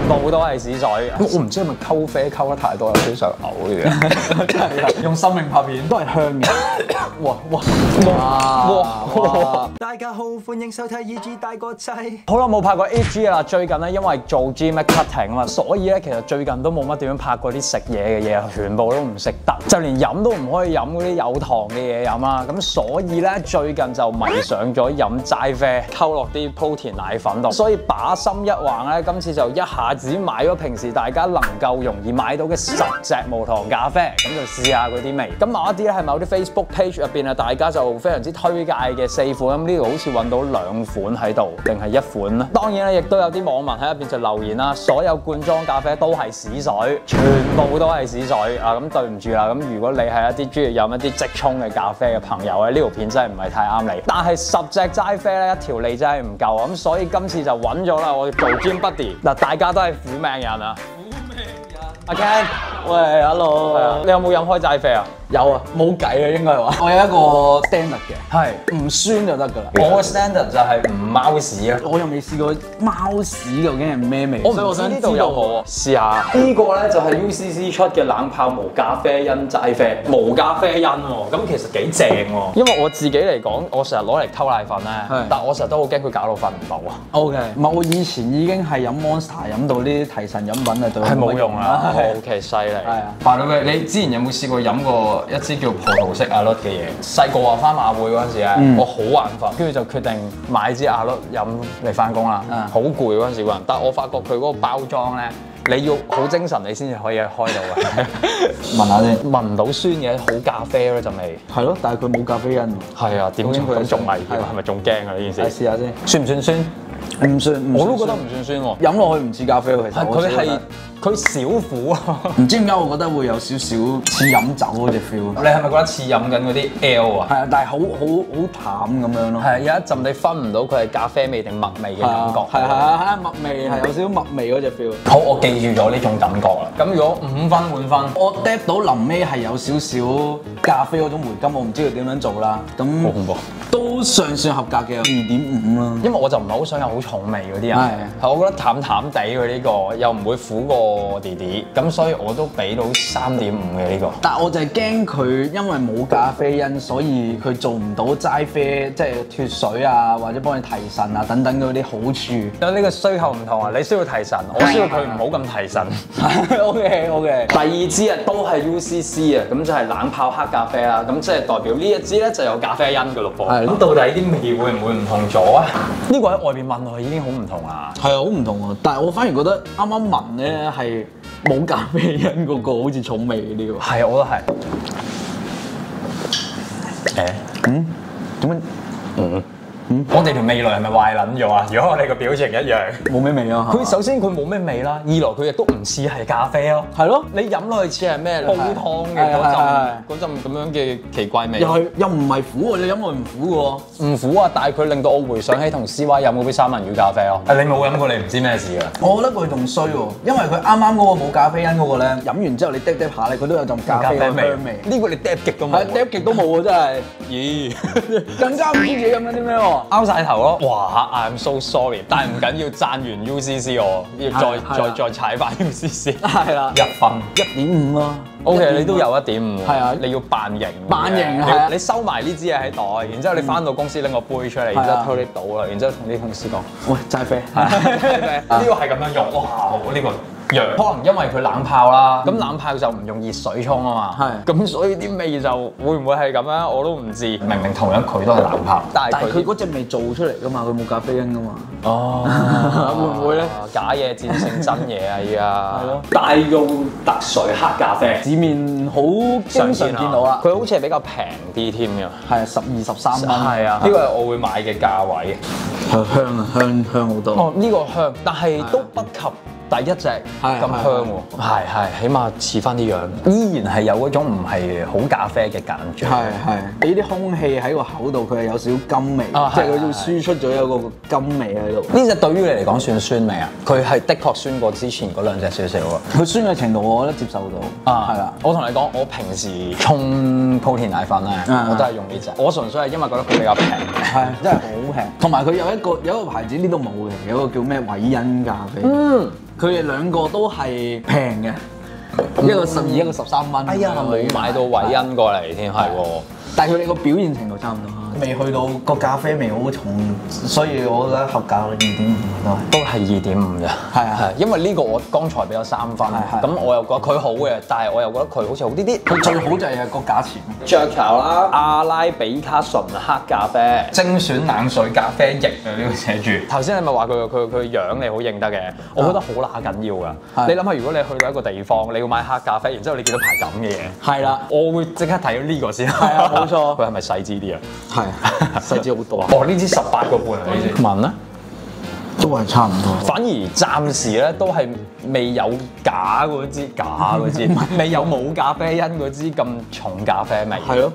部都係屎水。我唔知係咪溝啡溝得太多，有少少想嘔嘅。 真係用生命拍片都係香嘅。哇！大家好，歡迎收睇 EG 大個仔。 好耐冇拍過 AG 啦，最近咧因為做 gym cutting 啊嘛，所以咧其實最近都冇乜點樣拍過啲食嘢嘅嘢，全部都唔食得，就連飲都唔可以飲嗰啲有糖嘅嘢飲啦。咁所以咧最近就迷上咗飲齋啡，溝落啲鋪田奶粉度。所以把心一橫咧，今次就一下子買咗平時大家能夠容易買到嘅10隻無糖咖啡，咁就試下嗰啲味。咁某一啲咧係某啲 Facebook page 入邊啊，大家就非常之推介嘅4款，咁呢度好似揾到2款喺度，定係1款咧？當然咧，亦都有啲網民喺入邊就留言啦，所有罐裝咖啡都係屎水，全部都係屎水啊！咁對唔住啦，咁如果你係一啲中意飲一啲即沖嘅咖啡嘅朋友咧，呢條片真係唔係太啱你。但係10隻齋啡咧，一條脷真係唔夠，咁所以今次就揾咗啦，我哋做 Gym Buddy 嗱，大家都係苦命人啊！阿 Ken， 喂 ，hello， 你有冇飲開齋啡啊？ 有啊，冇計啊，應該係話。我有一個 standard 嘅， 係唔酸就得㗎啦。 我嘅 standard 就係唔貓屎啊！ 我又未試過貓屎究竟係咩味， 我唔知呢度有冇，試下。呢個咧就係 UCC 出嘅冷泡無咖啡因齋啡，無咖啡因喎，咁其實幾正喎。因為我自己嚟講，我成日攞嚟溝奶粉咧，但我成日都好驚佢搞到瞓唔到啊。 OK， 唔係我以前已經係飲 Monster 飲到呢啲提神飲品啊，對我係冇用啦。OK， 犀利。係啊。白佬嘅，你之前有冇試過飲過一支叫葡萄式阿律嘅嘢？細個話翻馬會嗰陣時咧，我好眼瞓，跟住就決定買支阿律飲嚟翻工啦。好攰嗰陣時個人，但我發覺佢嗰個包裝咧，你要好精神你先至可以開到嘅。 聞下先， 聞唔到酸嘅，好咖啡嗰陣味。 係咯，但係佢冇咖啡因。 係啊，點知佢仲危險？係咪仲驚啊？呢件事？ 試下先， 算唔算酸？ 唔算， 我都覺得唔算酸喎。飲落去唔似咖啡喎，其實。 佢少苦啊！ 唔知點解我覺得會有少少似飲酒嗰隻 feel。 你係咪覺得似飲緊嗰啲 L 啊？ 係啊，但係好淡咁樣咯。係有一陣你分唔到佢係咖啡味定麥味嘅感覺。 係麥味係有少少麥味嗰隻 feel。 好，我記住咗呢種感覺啦。咁如果5分滿分， 我 drop 到臨尾係有少少咖啡嗰種回甘，我唔知佢點樣做啦。咁好恐怖，都尚算合格嘅2.5啦。 因為我就唔係好想有好重味嗰啲人。係，我覺得淡淡地佢呢個又唔會苦過弟弟，咁所以我都俾到3.5嘅呢個。但係我就係驚佢因為冇咖啡因，所以佢做唔到齋啡，即係脫水啊，或者幫你提神啊等等嗰啲好處。有呢個需求唔同啊，你需要提神，我需要佢唔好咁提神。OK。第2支啊都係 UCC 啊，咁就係冷泡黑咖啡啦，咁即係代表呢一支咧就有咖啡因嘅咯噃。咁到底啲味會唔會唔同咗啊？呢個喺外面聞落去已經好唔同啦。係啊，好唔同啊，但係我反而覺得啱啱聞咧係冇咖啡因嗰個好似重味呢個。係啊，我都係。點解？我哋條味蕾係咪壞撚咗啊？如果我哋個表情一樣，冇咩味啊！佢首先佢冇咩味啦，二來佢亦都唔似係咖啡咯。係咯，你飲落去似係咩？煲湯嘅嗰陣咁樣嘅奇怪味。又唔係苦喎，你飲落去唔苦嘅喎。唔苦啊，但係佢令到我回想起同 CY 飲嗰杯三文魚咖啡咯。你冇飲過，你唔知咩事㗎。我覺得佢仲衰喎，因為佢啱啱嗰個冇咖啡因嗰個咧，飲完之後你嗒下咧，佢都有陣咖啡香味。呢個你嗒極都冇。嗒極都冇喎，真係。咦？更加唔知自己飲緊啲咩喎？拗晒頭咯！哇 ，I'm so sorry， 但係唔緊要，讚完 UCC 我要再踩翻 UCC。係啦，1分1.5咯。OK， 你都有1.5。係啊，你要扮型。扮型係。你收埋呢支嘢喺袋，然之後你翻到公司拎個杯出嚟，然之後推你倒啦，然之後同啲同事講：喂，齋啡。呢個係咁樣用，哇！呢個。可能因為佢冷泡啦，咁冷泡就唔用熱水沖啊嘛，咁所以啲味就會唔會係咁樣？我都唔知。明明同樣佢都係冷泡，但係佢嗰隻味做出嚟噶嘛，佢冇咖啡因噶嘛。哦，會唔會咧？假嘢戰勝真嘢啊！依家係咯，大用特萃黑咖啡，市面好經常見到啦。佢好似係比較平啲添㗎，係12、13蚊。係啊，呢個係我會買嘅價位。香啊，香好多。哦，呢個香，但係都不及第一隻咁香喎，係，起碼似翻啲樣，依然係有嗰種唔係好咖啡嘅感覺。係，俾啲空氣喺個口度，佢係有少少甘味，即係佢要輸出咗有個甘味喺度。呢隻對於你嚟講算酸味啊？佢係的確酸過之前嗰兩隻少少喎。佢酸嘅程度我覺得接受到。係啦，我同你講，我平時沖鋪田奶粉咧，我都係用呢隻。我純粹係因為覺得佢比較平，係真係好平。同埋佢有一個牌子呢度冇嘅，有一個叫咩偉恩咖啡。 佢哋兩個都係平嘅，一個12，一個13蚊。 哎呀，冇買到韋恩過嚟添，係喎。 但係佢哋個表現程度差唔多，未去到個咖啡味好重，所以我覺得合格2.5 都係2.5咋。 係啊， 因為呢個我剛才俾咗3分，咁我又覺得佢好嘅，但係我又覺得佢好似好啲啲。 佢最好就係個價錢。 雀巢啦，阿拉比卡純黑咖啡，精選冷水咖啡液啊！呢個寫住。頭先你咪話佢樣你好認得嘅，我覺得好乸緊要㗎。你諗下，如果你去到一個地方，你要買黑咖啡，然之後你見到排咁嘅嘢，係啦，我會即刻睇到呢個先。係啊，冇錯。佢係咪細支啲啊？係，細支好多啊！哦，呢支18個半啊！呢支聞咧都係差唔多。 反而暫時咧都係未有假嗰支，未有冇咖啡因嗰支咁重咖啡味。係咯，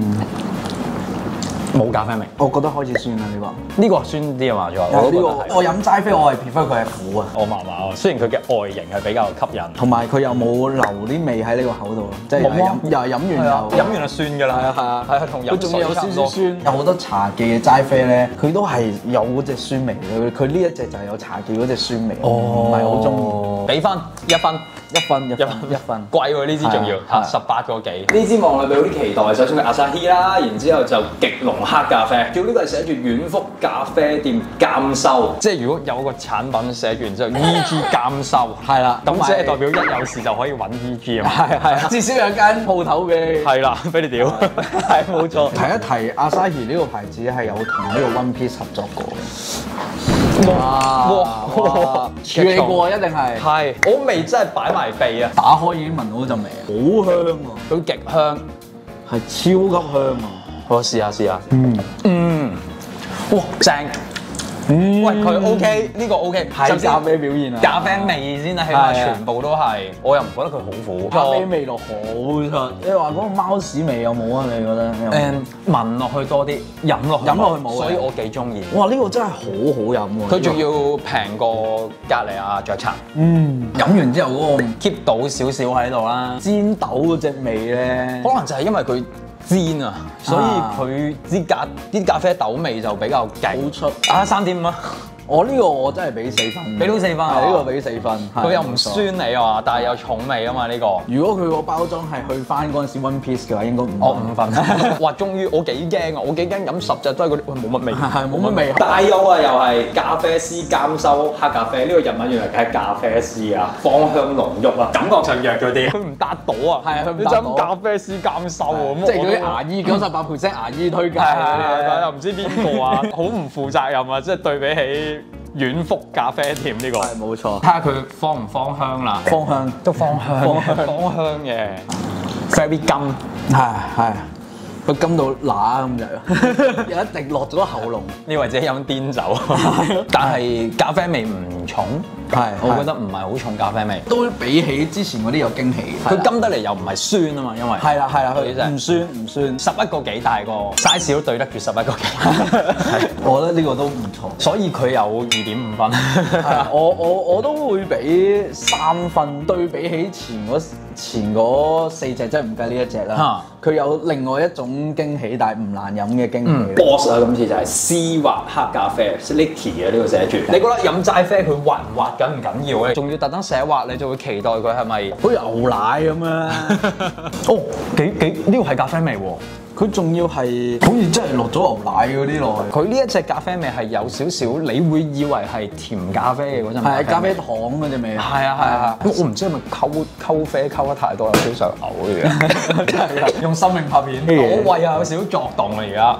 冇咖啡味， 我覺得開始酸啦呢個。 呢個酸啲啊嘛，仲我呢個我飲齋啡，我係 prefer 佢係苦啊。 我麻麻喎，雖然佢嘅外形係比較吸引， 同埋佢又冇留啲味喺呢個口度咯，即係又係飲完就酸㗎啦。係啊，同飲水差唔多。佢仲有少少酸。有好多茶記嘅齋啡咧，佢都係有嗰隻酸味嘅。佢呢一隻就係有茶記嗰隻酸味，唔係好中意。俾分1分。貴喎呢支仲要18個幾。呢支望落去有啲期待，首先係阿薩希啦，然之後就極濃黑咖啡。叫呢個係寫住遠福咖啡店監修，即係如果有個產品寫住然之後 EG 監修，係啦，咁即係代表一有事就可以揾 EG 啊嘛。係，至少有間鋪頭俾你。係啦，俾你屌。係冇錯。提一提阿薩希呢個牌子係有同呢個 One Piece 合作過嘅。哇！處理過一定係。係，我味真係擺埋鼻啊！打開已經聞到嗰陣味啊，好香喎！佢極香，係超級香啊！我試下。哇，正！喂，佢 OK，呢個 OK，係咖啡表現啊！咖啡味先啊，起碼全部都係，我又唔覺得佢好苦。咖啡味道好出。你話嗰個貓屎味有冇啊？你覺得？聞落去多啲，飲落去冇，所以我幾中意。哇，呢個真係好好飲喎！佢仲要平過隔離啊雀巢。飲完之後嗰個 keep 到少少喺度啦。煎豆嗰隻味咧，可能就係因為佢煎啊，所以佢啲咖啡豆味就比較勁出。3.5啊！我呢個我真係俾4分，俾到4分，呢個俾4分。佢又唔酸你啊，但係有重味啊嘛呢個。如果佢個包裝係去翻嗰陣時 One Piece 嘅話，應該5分。哇！終於我幾驚啊！我幾驚飲10隻都係嗰啲，冇乜味，係冇乜味。大優啊，又係咖啡師監修黑咖啡，呢個日文原來係咖啡師啊，芳香濃郁啊，感覺上弱咗啲。佢唔搭到啊，係啊，佢唔搭到。咖啡師監修喎，即係嗰啲牙醫98%牙醫推介，又唔知邊個啊，好唔負責任啊！即係對比起遠福咖啡店呢個係冇錯，睇下佢芳唔芳香啦，芳香都芳香嘅 ，very 甘係，佢甘到乸咁就，有一滴落咗喉嚨。你或者飲癲酒，但係咖啡味唔重，係我覺得唔係好重咖啡味，都比起之前嗰啲有驚喜。佢甘得嚟又唔係酸啊嘛，因為係啦，佢唔酸，11個幾，但係個 size 都對得住11個幾，我覺得呢個都唔錯，所以佢有2.5分。我都會俾3分，對比起前嗰4隻，即係唔計呢一隻啦。佢有另外一種驚喜，但係唔難飲嘅驚喜。Boss 啊，今次就係絲滑黑咖啡 ，Slicky 啊呢個寫住。你覺得飲齋啡佢滑唔滑緊唔緊要咧？仲要特登寫滑，你就會期待佢係咪好似牛奶咁啊？哦，呢個係咖啡味喎。佢仲要係好似真係落咗牛奶嗰啲落去。佢呢一隻咖啡味係有少少，你會以為係甜咖啡嘅嗰陣。係咖啡糖嗰隻味。係啊。咁我唔知係咪溝啡溝得太多，有少少想嘔嘅。真係用生命拍片。我胃有少少作動啊而家。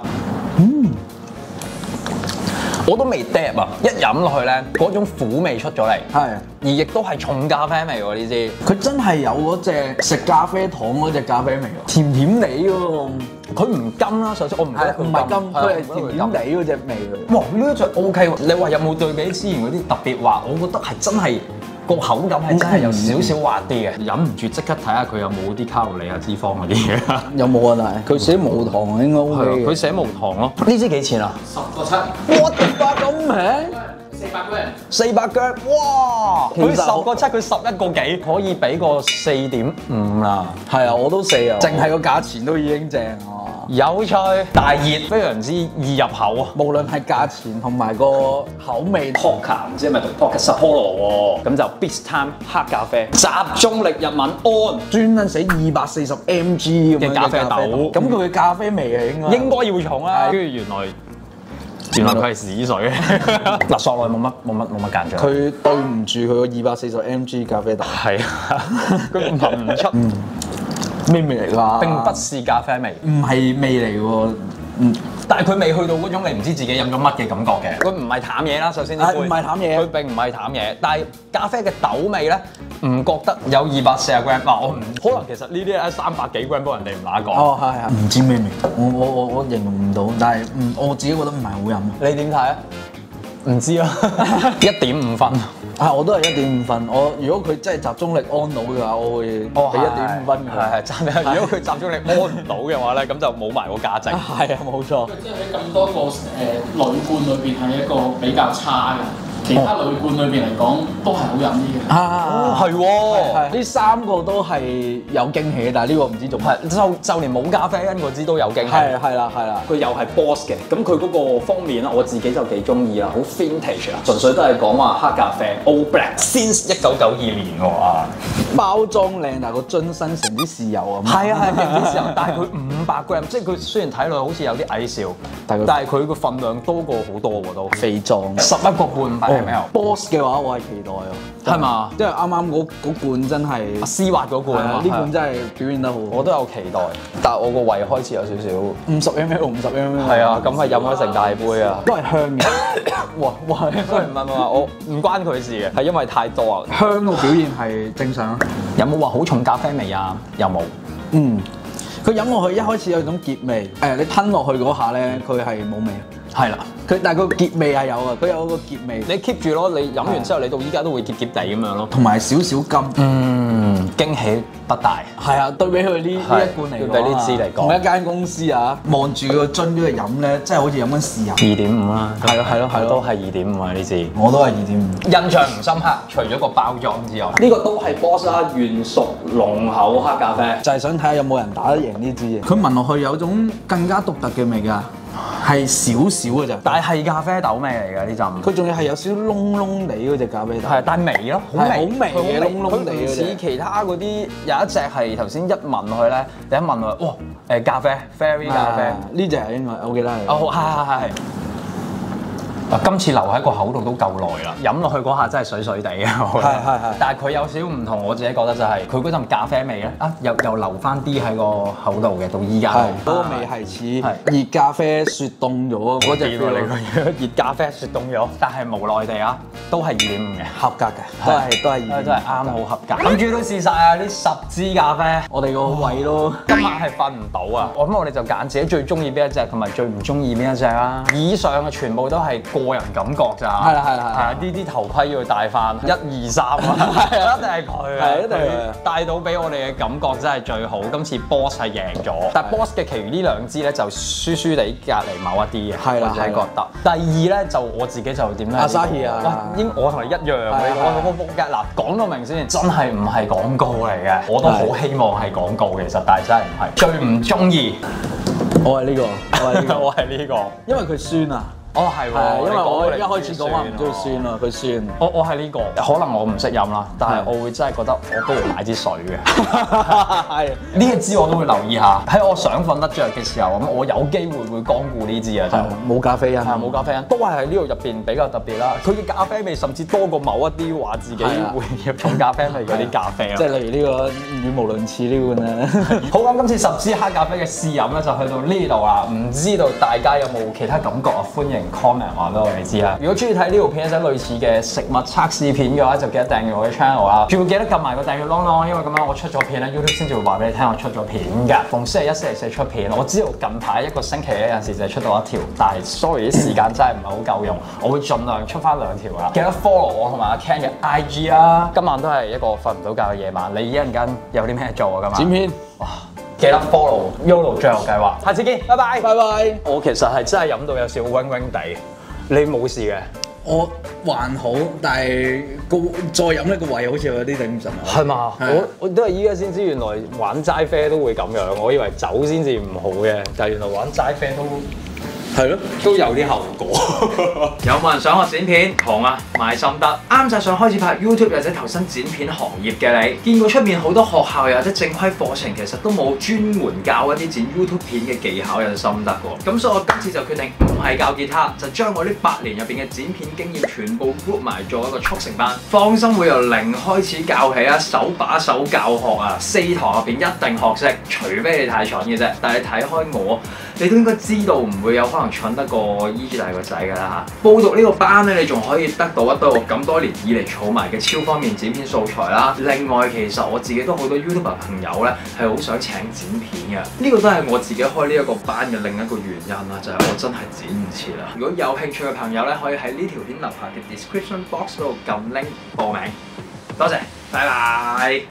我都未嗒啊！一飲落去咧，嗰種苦味出咗嚟，係，而亦都係重咖啡味喎呢支。佢真係有嗰隻食咖啡糖嗰隻咖啡味喎，甜甜地喎。佢唔甘啦，首先我唔覺得佢唔係甘，佢係甜甜地嗰隻味嚟。哇！呢一隻 OK 喎。你話有冇對比之前嗰啲特別滑？我覺得係真係。個口感係真係有少少滑啲嘅，忍唔住即刻睇下佢有冇啲卡路里啊、脂肪嗰啲嘢。有冇啊？但係佢寫無糖應該 OK。佢寫無糖咯。呢支幾錢啊？10個7。我的媽咁平？400姜。哇！佢10個7，佢11個幾，可以俾個4.5啦。係啊，我都4啊。淨係個價錢都已經正啊。 有趣、大熱，非常之易入口啊！ 無論係價錢同埋個口味 Pokka 唔知係咪讀 Pokka Sapporo 喎，咁就 Beast Time 黑咖啡，集中力日文 on， 專登寫240 mg 咁樣嘅咖啡豆， 咁佢嘅咖啡味係應該要重啦。跟住原來佢係屎水嗱，索內冇乜間獎， 佢對唔住佢個240 mg 咖啡豆。 係啊，佢聞唔出咩味嚟㗎？ 並不是咖啡味， 唔係味嚟喎。 但係佢未去到嗰種你唔知自己飲咗乜嘅感覺嘅。佢唔係淡嘢啦，首先呢杯唔係淡嘢， 佢並唔係淡嘢。但係咖啡嘅豆味咧，唔覺得有240 gram。嗱，我唔可能其實呢啲咧300幾 gram 幫人哋唔乸講。 哦，係，唔知咩味，我形容唔到，但係我自己覺得唔係好飲。 你點睇啊？唔知啦，1.5分。 我都係1.5分。如果佢真係集中力安到嘅話，我會俾1.5分嘅。 係真係。如果佢集中力安唔到嘅話咧，咁就冇埋個價值。 係啊，冇錯。 即係喺咁多個鋁罐裏邊係一個比較差嘅。其他鋁罐裏邊嚟講都係好飲啲嘅。 係喎， 呢3個都係有驚喜，但係呢個唔知做乜。 就連冇咖啡因嗰支都有驚喜。 係啦。 佢又係 Boss 嘅，咁佢嗰個封面咧，我自己就幾中意啊，好 vintage 啊，純粹都係講話黑咖啡 All Black since 1992年喎啊！ 包裝靚，但係個樽身成啲豉油咁。 係啊，成啲豉油，但係佢500 gram，即係佢雖然睇落好似有啲矮小，但係佢個份量多過好多喎都。 肥壯 11個半500 ml。 Boss 嘅話，我係期待啊， 係嘛？ 因為啱啱嗰罐真係絲滑嗰罐啊， 呢罐真係表現得好。 我都有期待，但係我個胃開始有少少 50 ml。 係啊，咁係飲咗成大杯啊， 都係香嘅。哇， 唔係，我唔關佢事嘅，係因為太多啊。 香個表現係正常。 有冇話好重咖啡味啊？有冇？ 佢飲落去一開始有種澀味，你吞落去嗰下咧，佢係冇味。 係啦， 但係個澀味係有啊，佢有個澀味。 你 keep 住咯，你飲完之後，你到依家都會澀澀地咁樣咯。 同埋少少甘。 驚喜不大。係啊，對比佢呢一罐嚟講， 對比呢支嚟講， 同一間公司啊，望住個樽嗰度飲咧，真係好似飲緊豉油。 2.5啦。係咯，都係2.5啊呢支。 我都係2.5。印象唔深刻，除咗個包裝之外，呢個都係 Boss 啦，原熟濃厚黑咖啡。 就係想睇下有冇人打得贏呢支嘢。佢聞落去有種更加獨特嘅味㗎。係少少嘅咋， 但係咖啡豆味嚟㗎呢陣。 佢仲要係有少少燶燶地嗰隻咖啡豆。 係，但係味咯，好味嘅燶燶地嘅。 似其他嗰啲有一隻係頭先一聞落去咧，第一聞落去，哇咖啡 Fairy 咖啡呢隻係應該我記得係。 哦，係。今次留喺個口度都夠耐啦，飲落去嗰下真係水水地啊！ 係。 但係佢有少少唔同，我自己覺得就係佢嗰陣咖啡味咧，又留翻啲喺個口度嘅，到依家。 嗰個味係似熱咖啡雪凍咗嗰隻 feel 嚟嘅， 熱咖啡雪凍咗。但係無奈地啊，都係2.5嘅， 合格嘅，都係2.5， 真係啱好合格。諗住都試晒啊！呢10支咖啡， 我哋個胃都今晚係瞓唔到啊！咁我哋就揀自己最中意邊一隻，同埋最唔中意邊一隻啦。以上嘅全部都係個人感覺咋， 係啦， 呢啲頭盔要戴翻1、2、3啊，一定係佢啊， 一定係帶到俾我哋嘅感覺真係最好。今次 Boss 係贏咗，但係 Boss 嘅其餘呢2支咧就輸輸地隔離某一啲嘅，我真係覺得。第二咧就我自己就點咧 ？Asahi啊， 我同你一樣嘅，我嗱講到明先，真係唔係廣告嚟嘅，我都好希望係廣告其實，但係真係唔係。最唔中意， 我係呢個， 我係呢個， 因為佢酸啊。 哦，係喎， 因為我一開始講話唔中意酸啊，佢酸。 我係呢個，可能我唔識飲啦，但係我會真係覺得我不如買支水嘅。係呢一支我都會留意下，喺我想瞓得着嘅時候，咁我有機會光顧呢支啊，就冇咖啡因， 冇咖啡因，都係喺呢度入邊比較特別啦。佢嘅咖啡味甚至多過某一啲話自己會入重咖啡味嗰啲咖啡啊。 即係例如呢個語無倫次呢罐咧。 好咁，今次10支黑咖啡嘅試飲咧就去到呢度啦，唔知道大家有冇其他感覺啊？歡迎 comment 話俾我哋知啦！如果中意睇呢條片或者類似嘅食物測試片嘅話，就記得訂閱我嘅 channel 啦。仲要記得撳埋個訂閱啷啷，因為咁樣我出咗片咧 ，YouTube 先至會話俾你聽我出咗片㗎。逢星期1、星期4出片，我知道近排一個星期咧有陣時就係出到1條，但係 sorry 啲時間真係唔係好夠用，我會盡量出翻2條啦。記得 follow 我同埋阿 Ken 嘅 IG 啦。今晚都係一個瞓唔到覺嘅夜晚，你一陣間有啲咩做啊？今晚剪片。 哇！記得 follow YOLO 最後計劃，下次見，拜拜， 拜拜。 我其實係真係飲到有少少暈暈地。你冇事嘅， 我還好，但係再飲呢個胃好似有啲頂唔順啊。 係嘛？我都係依家先知，原來玩齋啡都會咁樣。我以為酒先至唔好嘅，但係原來玩齋啡係咯， 都有啲後果。 有冇人想學剪片？紅啊，賣心得，啱晒想開始拍 YouTube 或者投身剪片行業嘅你，見過出面好多學校又或者正規課程，其實都冇專門教一啲剪 YouTube 片嘅技巧有心得喎。咁所以我今次就決定唔係教吉他，就將我呢8年入邊嘅剪片經驗全部 group 埋做一個速成班。放心會由零開始教起啊，手把手教學啊，4堂入邊一定學識，除非你太蠢嘅啫。但係你睇開我，你都應該知道唔會有可能蠢得過依大個仔㗎啦嚇！報讀呢個班咧，你仲可以得到一堆我咁多年以嚟儲埋嘅超方便剪片素材啦。另外，其實我自己都好多 YouTuber 朋友咧係好想請剪片嘅，呢個都係我自己開呢一個班嘅另一個原因啦，就係我真係剪唔切啦。如果有興趣嘅朋友咧，可以喺呢條片樓下嘅 description box 嗰度撳 link 報名。多謝，拜拜。